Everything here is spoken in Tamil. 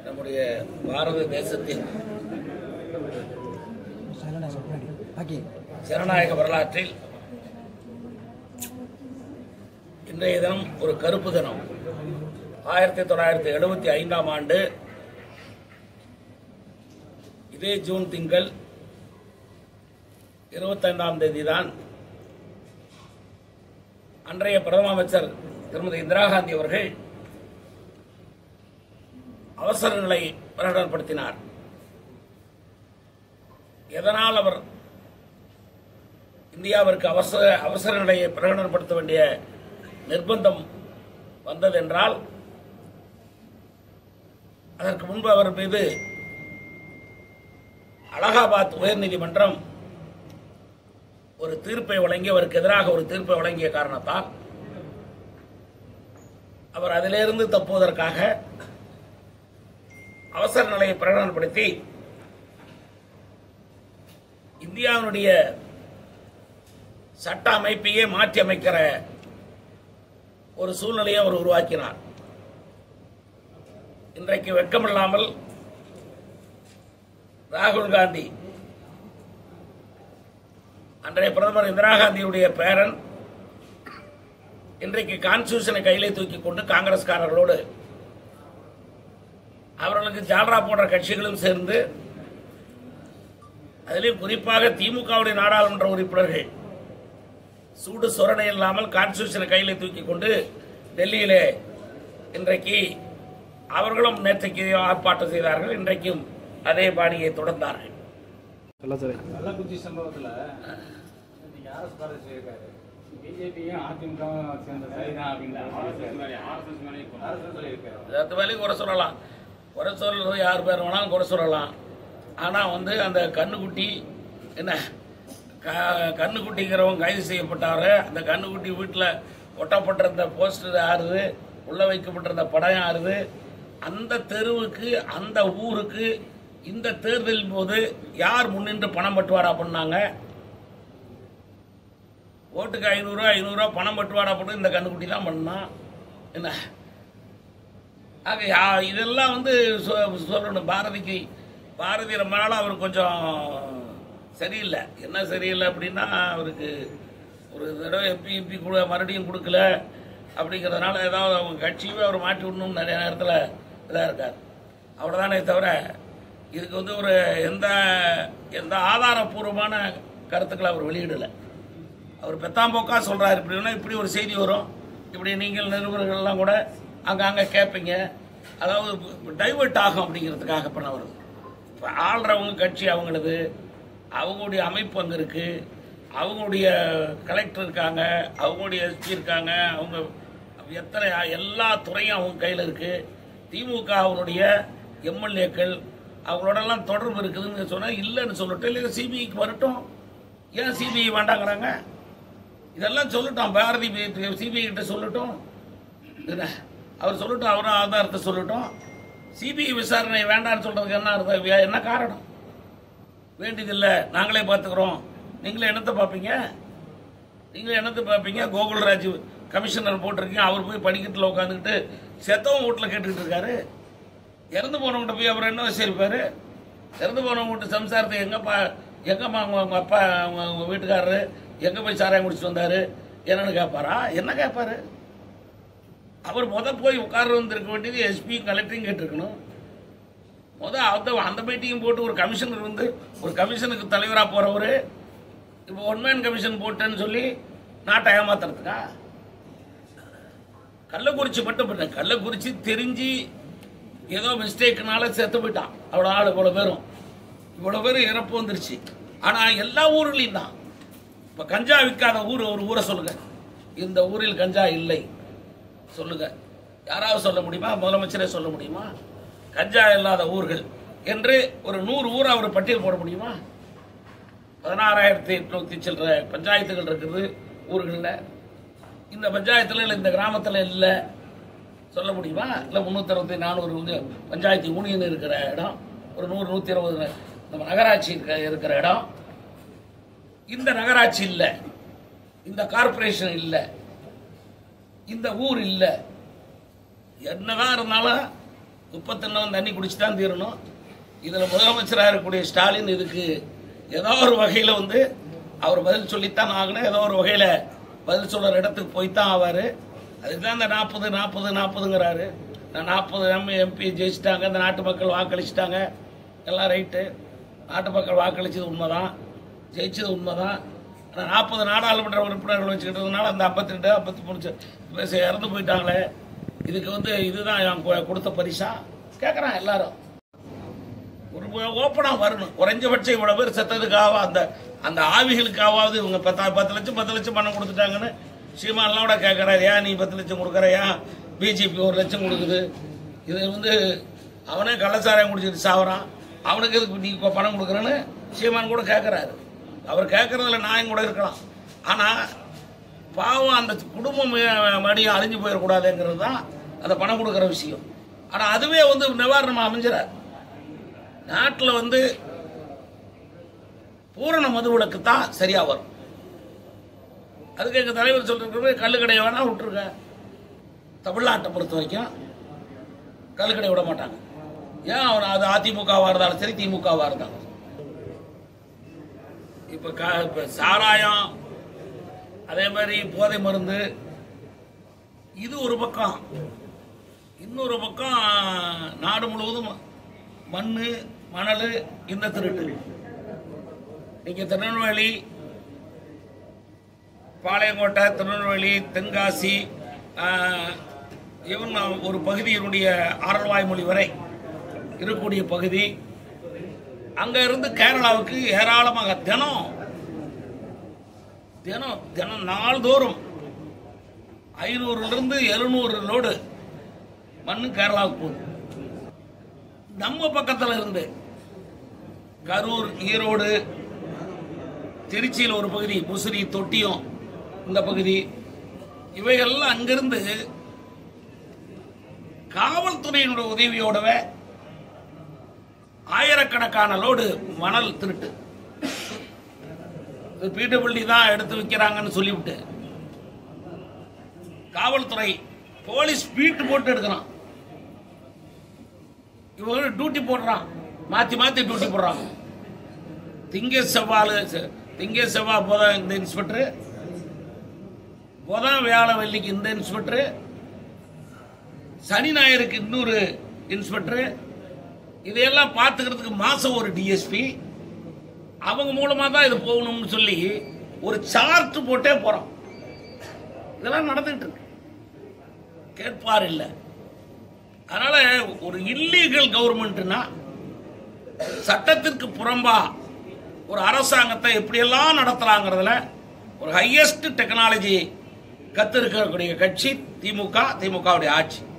நம்முடைய பாரத தேசத்தின் ஜனநாயக வரலாற்றில் இன்றைய தினம் ஒரு கருப்பு தினம். 1975ஆம் ஆண்டு இதே ஜூன் திங்கள் 25ஆம் தேதி தான் அன்றைய பிரதம அமைச்சர் திருமதி இந்திரா காந்தி அவர்கள் அவசர நிலை பிரகடனப்படுத்தினார். எதனால் அவர் இந்தியாவிற்கு அவசர நிலையை பிரகடனப்படுத்த வேண்டிய நிர்பந்தம் வந்ததென்றால், அதற்கு முன்பு அவர் மீது அலகாபாத் உயர்நீதிமன்றம் ஒரு தீர்ப்பை வழங்கி, அவருக்கு எதிராக ஒரு தீர்ப்பை வழங்கிய காரணத்தால் அவர் அதிலிருந்து தப்புவதற்காக அவசர நிலையை பிரகடனப்படுத்தி இந்தியாவினுடைய சட்ட அமைப்பையே மாற்றி அமைக்கிற ஒரு சூழ்நிலையை அவர் உருவாக்கினார். இன்றைக்கு வெட்கமில்லாமல் ராகுல் காந்தி, அன்றைய பிரதமர் இந்திரா காந்தியுடைய பேரன், இன்றைக்கு கான்ஸ்டிடியூஷனை கையிலே தூக்கி கொண்டு காங்கிரஸ்காரர்களோடு அவர்களுக்கு ஜால்ரா போன்ற கட்சிகளும் சேர்ந்து, அதிலும் குறிப்பாக திமுகவுடைய நாடாளுமன்ற உறுப்பினர்கள் சூடு சொரணை இல்லாமல் கான்ஸ்டிடியூஷனை கையிலே தூக்கி கொண்டு டெல்லியிலே இன்றைக்கு அவர்களும் நேற்றைக்கு ஆர்ப்பாட்டம் செய்தார்கள். இன்றைக்கும் அதே பாணியை தொடர்ந்தார்கள். கள்ளக்குறிச்சி சம்பவத்தில் பிஜேபியும் அதிமுகவும் சேர்ந்த சரிதான் அப்படின்னு குறை சொல்லலாம். குறை சொல்றது யார் பேர் வேணாலும் குறை சொல்லலாம். ஆனால் அந்த கண்ணுக்குட்டி என்ன கண்ணுக்குட்டிங்கிறவங்க கைது செய்யப்பட்டார். அந்த கண்ணுக்குட்டி வீட்டில் ஒட்டப்பட்டிருந்த போஸ்டர் ஆறுது, உள்ள வைக்கப்பட்டிருந்த படம் ஆறுது. அந்த தெருவுக்கு, அந்த ஊருக்கு இந்த தேர்தலின் போது யார் முன்னின்று பணம் பட்டுவாடா பண்ணாங்க? ஓட்டுக்கு 500 ரூபா பணம் பட்டுவாடா பண்ணு இந்த கண்ணுக்குட்டி தான் பண்ணான். என்ன ஆக இதெல்லாம் சொல்லணும். பாரதி ரொம்ப நாளாக அவர் கொஞ்சம் சரியில்லை. என்ன சரியில்லை அப்படின்னா, அவருக்கு ஒரு தடவை எம்பி கூட மறுபடியும் கொடுக்கல அப்படிங்கிறதுனால ஏதாவது அவங்க கட்சியுமே அவர் மாற்றி விடணும்னு நிறைய நேரத்தில் இதாக இருக்கார். அவ்வளோதானே தவிர இதுக்கு ஒரு எந்த ஆதாரபூர்வமான கருத்துக்களை அவர் வெளியிடலை. அவர் பெத்தாம்போக்கா சொல்கிறார். இப்படி ஒரு செய்தி வரும், இப்படி நீங்கள் நிருபர்கள்லாம் கூட அங்கங்கே கேட்பீங்க, அதாவது டைவர்ட் ஆகும் அப்படிங்கிறதுக்காக பண்ண வரும். இப்போ ஆள்றவங்க கட்சி அவங்களது, அவங்களுடைய அமைப்பு அங்கே இருக்குது, அவங்களுடைய கலெக்டர் இருக்காங்க, அவங்களுடைய எஸ்பி இருக்காங்க, அவங்க எத்தனை எல்லா துறையும் அவங்க கையில் இருக்குது. திமுக அவங்களுடைய எம்எல்ஏக்கள் அவங்களோடலாம் தொடர்பு இருக்குதுன்னு சொன்னால் இல்லைன்னு சொல்லட்டும், இல்லை சிபிஐக்கு வரட்டும். ஏன் சிபிஐ வேண்டாங்கிறாங்க? இதெல்லாம் சொல்லட்டும், பாரதி சிபிஐ கிட்ட சொல்லட்டும், அவர் சொல்லட்டும், அவரும் ஆதாரத்தை சொல்லட்டும். சிபிஐ விசாரணை வேண்டான்னு சொல்றதுக்கு என்ன அர்த்தம்? என்ன காரணம்? வேண்டியதில்லை, நாங்களே பார்த்துக்கிறோம். நீங்களே என்னத்தை பார்ப்பீங்க? கோகுல்ராஜ் கமிஷனர் போட்டிருக்கீங்க, அவர் போய் படிக்கட்டில் உட்காந்துக்கிட்டு செத்தவங்க வீட்டில் கேட்டுக்கிட்டு இருக்காரு. இறந்து போனவங்கிட்ட போய் அவர் என்ன விசாரிப்பாரு? இறந்து போனவங்க வீட்டு சம்சாரத்தை எங்கம்மா உங்க அப்பா உங்க வீட்டுக்காரரு எங்கே போய் சாராயம் குடிச்சிட்டு வந்தாரு என்னன்னு கேட்பாரா? என்ன கேட்பாரு? அவர் போய் உட்கார வந்துருக்க வேண்டியது எஸ்பி கலெக்டரையும் கேட்டிருக்கணும். அந்த மீட்டிங் போட்டு ஒரு கமிஷனர் ஒரு கமிஷனுக்கு தலைவராக போறவர் இப்போ ஒன்மேன் கமிஷன் போட்டேன்னு சொல்லி நாட்டை ஏமாத்துறதுக்கா? கள்ளக்குறிச்சி மட்டும் பண்ண, கள்ளக்குறிச்சி தெரிஞ்சு ஏதோ மிஸ்டேக்னால செத்து போயிட்டான். அவ்வளோ ஆள் இவ்வளோ பேரும் இறப்பு வந்துருச்சு. ஆனால் எல்லா ஊர்களையும் தான். இப்போ கஞ்சா விற்காத ஊர் ஒரு ஊரை சொல்லுங்க, இந்த ஊரில் கஞ்சா இல்லை சொல்லுங்க. யாராவது சொல்ல முடியுமா? முதலமைச்சரே சொல்ல முடியுமா? கஞ்சா இல்லாத ஊர்கள் என்று ஒரு 100 ஊர் அவர் பட்டியல் போட முடியுமா? 16,800 சில்லற பஞ்சாயத்துகள் இருக்குது ஊர்களில். இந்த பஞ்சாயத்தில் இல்லை, இந்த கிராமத்தில் இல்லை சொல்ல முடியுமா? இல்லை 360-400 பஞ்சாயத்து யூனியன் இருக்கிற இடம், ஒரு 100-120 நம்ம நகராட்சி இருக்கிற இடம். இந்த நகராட்சி இல்லை, இந்த கார்பரேஷன் இல்லை, இந்த ஊர் இல்லை. என்னதான் இருந்தாலும் 31 தண்ணி குடிச்சு தான் தீரணும். இதில் முதலமைச்சராக இருக்கக்கூடிய ஸ்டாலின் இதுக்கு ஏதோ ஒரு வகையில் வந்து அவர் பதில் சொல்லித்தான் ஆகணும். ஏதோ ஒரு வகையில் பதில் சொல்கிற இடத்துக்கு போய்த்தான் ஆவார். அதுக்கு தான் இந்த 40-40-40ங்கிறாரு. 40 எம்பி ஜெயிச்சிட்டாங்க, இந்த நாட்டு மக்கள் வாக்களிச்சிட்டாங்க, எல்லாம் ரைட்டு. நாட்டு மக்கள் வாக்களிச்சது உண்மைதான், ஜெயிச்சது உண்மைதான். ஆனால் 40 நாடாளுமன்ற உறுப்பினர்கள் வச்சுக்கிட்டதுனால அந்த 52-53 பேச இறந்து போயிட்டாங்களே, இதுக்கு வந்து இதுதான் கொடுத்த பரிசா கேட்குறான் எல்லாரும். ஒரு ஓப்பனாக வரணும். குறைஞ்சபட்சம் இவ்வளோ பேர் செத்ததுக்காக அந்த ஆவிகளுக்காவது இவங்க 10 லட்சம் பணம் கொடுத்துட்டாங்கன்னு சீமான்லாம் கூட கேட்குறாரு. ஏன் நீ 10 லட்சம் கொடுக்குற, ஏன் பிஜேபி 1 லட்சம் கொடுக்குது? இது வந்து அவனே கள்ளச்சாராயம் குடிச்சிட்டு சாவறான், அவனுக்கு எதுக்கு நீ பணம் கொடுக்குறேன்னு சீமான் கூட கேட்குறாரு. அவர் கேட்குறதுல நியாயம் கூட இருக்கலாம். ஆனால் பாவம் அந்த குடும்பம் மறுபடியும் அழிஞ்சு போயிடக்கூடாதுங்கிறது தான் அந்த பணம் கொடுக்குற விஷயம். ஆனால் அதுவே வந்து நிவாரணமாக அமைஞ்சிடார். நாட்டில் வந்து பூரண மதுவிலக்கு தான் சரியாக வரும். அதுக்கு எங்கள் தலைவர் சொல்லிருக்கிற கள்ளுக்கடையை வேணா விட்டுருக்க. தமிழ்நாட்டை பொறுத்த வரைக்கும் கள்ளுக்கடை விட மாட்டாங்க. ஏன் அவன் அது அதிமுகவாக இருந்தாலும் சரி, திமுகவாக இருந்தாலும். இப்போ சாராயம், அதே மாதிரி போதை மருந்து, இது ஒரு பக்கம். இன்னொரு பக்கம் நாடு முழுவதும் மண், மணல், இந்த திருட்டு. நீங்கள் திருநெல்வேலி, பாளையங்கோட்டை, திருநெல்வேலி, தென்காசி, இவன் ஒரு பகுதியினுடைய ஆரல்வாய்மொழி வரை இருக்கக்கூடிய பகுதி, அங்கே இருந்து கேரளாவுக்கு ஏராளமாக தினம் நாள்தோறும் 500லிருந்து 700 லோடு மண்ணு கேரளாவுக்கு போகுது. நம்ம பக்கத்தில் இருந்து கரூர், ஈரோடு, திருச்சியில் ஒரு பகுதி, முசிறி, தொட்டியம், இந்த பகுதி, இவைகள்லாம் அங்கிருந்து காவல்துறையினுடைய உதவியோடவே ஆயிரக்கணக்கான லோடு மணல் திருட்டு. பீட்டபிள்டி தான் எடுத்து வைக்கிறாங்கன்னு சொல்லிவிட்டு காவல்துறை, போலீஸ் பீட்டு போட்டு எடுக்கிறான். இவங்க டியூட்டி போடுறான், மாற்றி டியூட்டி போடுறாங்க. திங்க செவ்வாய் புதன் இந்த இன்ஸ்பெக்டர், புதன் வியாழ வெள்ளிக்கு இந்த இன்ஸ்பெக்டர், சனி ஞாயிறுக்கு இன்னொரு இன்ஸ்பெக்டர், இதையெல்லாம் பார்த்துக்கிறதுக்கு மாசம் ஒரு டிஎஸ்பி. அவங்க மூலமா தான் இது போகணும்னு சொல்லி ஒரு சார்ட் போட்டே போறோம். இதெல்லாம் நடந்துட்டு இருக்கு, கேட்பார் இல்லை. அதனால ஒரு இல்லீகல் கவர்மெண்ட்னா சட்டத்திற்கு புறம்பா ஒரு அரசாங்கத்தை எப்படியெல்லாம் நடத்தலாங்கிறதுல ஒரு ஹையஸ்ட் டெக்னாலஜி கத்து இருக்கக்கூடிய கட்சி திமுகவுடைய ஆட்சி.